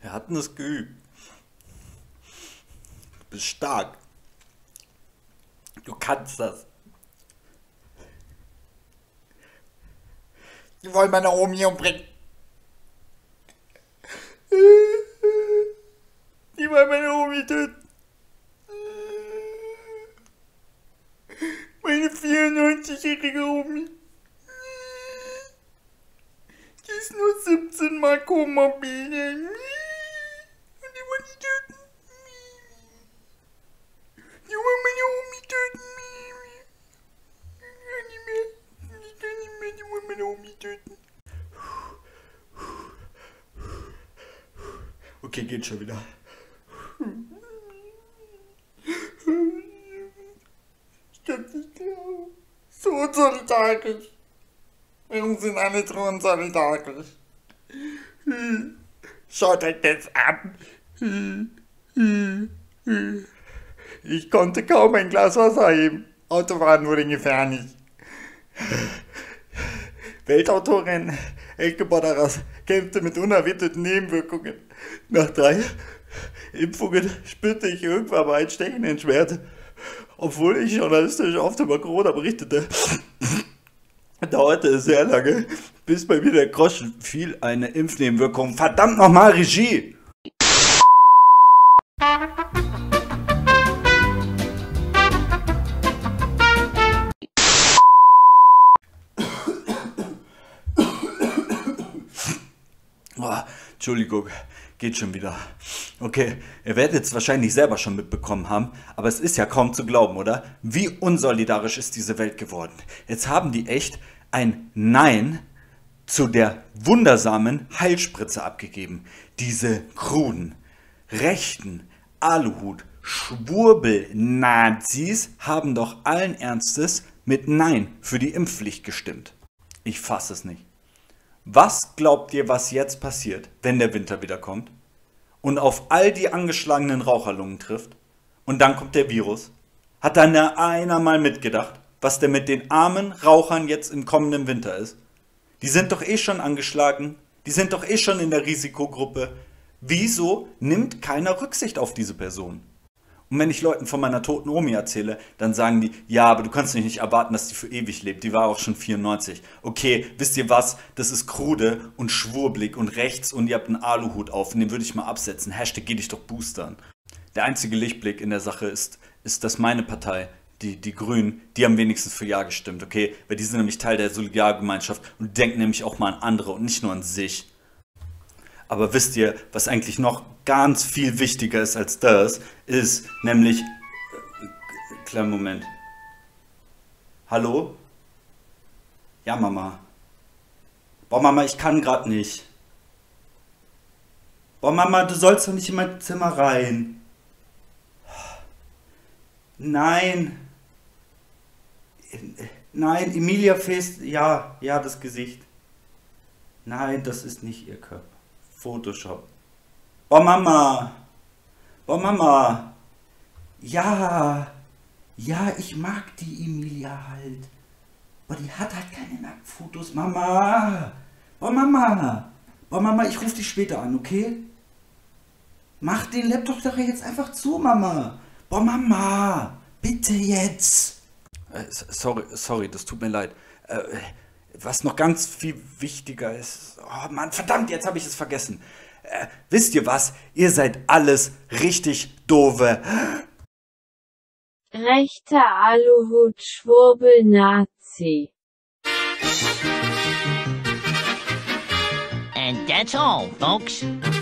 Wir hatten es geübt. Du bist stark. Du kannst das. Die wollen meine Omi umbringen. Die wollen meine Omi töten. Meine 94-jährige Omi. Die ist nur 17 Mal komorbide. Und die wollen die töten. Die wollen meine Omi töten. Ich kann nicht mehr, die wollen meine Omi töten. Okay, geht schon wieder. Ich kann's nicht glauben. So unsolidarisch. Warum sind alle so unsolidarisch? Schaut euch das an. Ich konnte kaum ein Glas Wasser heben. Autofahren wurde gefährlich. Weltautorin Elke Boddaras kämpfte mit unerwarteten Nebenwirkungen. Nach 3 Impfungen spürte ich irgendwann mal einen stechenden Schmerz. Obwohl ich journalistisch oft über Corona berichtete, dauerte es sehr lange, bis bei mir der Groschen fiel. Eine Impfnebenwirkung. Verdammt nochmal, Regie! Oh, Entschuldigung, geht schon wieder. Okay, ihr werdet es wahrscheinlich selber schon mitbekommen haben, aber es ist ja kaum zu glauben, oder? Wie unsolidarisch ist diese Welt geworden. Jetzt haben die echt ein Nein zu der wundersamen Heilspritze abgegeben. Diese kruden, rechten, Aluhut, Schwurbel-Nazis haben doch allen Ernstes mit Nein für die Impfpflicht gestimmt. Ich fasse es nicht. Was glaubt ihr, was jetzt passiert, wenn der Winter wieder kommt und auf all die angeschlagenen Raucherlungen trifft und dann kommt der Virus? Hat da einer mal mitgedacht, was denn mit den armen Rauchern jetzt im kommenden Winter ist? Die sind doch eh schon angeschlagen, die sind doch eh schon in der Risikogruppe. Wieso nimmt keiner Rücksicht auf diese Person? Und wenn ich Leuten von meiner toten Omi erzähle, dann sagen die, ja, aber du kannst nicht erwarten, dass die für ewig lebt. Die war auch schon 94. Okay, wisst ihr was? Das ist krude und schwurblig und rechts und ihr habt einen Aluhut auf und den würde ich mal absetzen. Hashtag geh dich doch boostern. Der einzige Lichtblick in der Sache ist, dass meine Partei, die Grünen, die haben wenigstens für Ja gestimmt, okay? Weil die sind nämlich Teil der Solidargemeinschaft und denken nämlich auch mal an andere und nicht nur an sich. Aber wisst ihr, was eigentlich noch ganz viel wichtiger ist als das, ist nämlich... Kleinen Moment. Hallo? Ja, Mama. Boah, Mama, ich kann gerade nicht. Boah, Mama, du sollst doch nicht in mein Zimmer rein. Nein. Nein, Emilia Fest... Ja, das Gesicht. Nein, das ist nicht ihr Körper. Photoshop. Oh Mama! Oh Mama! Ja! Ja, ich mag die Emilia halt. Aber die hat halt keine Nacktfotos, Mama! Oh Mama! Oh Mama, ich rufe dich später an, okay? Mach den Laptop doch jetzt einfach zu, Mama! Boah, Mama! Bitte jetzt! Sorry, das tut mir leid. Was noch ganz viel wichtiger ist... Oh Mann, verdammt, jetzt habe ich es vergessen. Wisst ihr was? Ihr seid alles richtig doofe... Rechter Aluhut Schwurbel Nazi. And that's all, folks.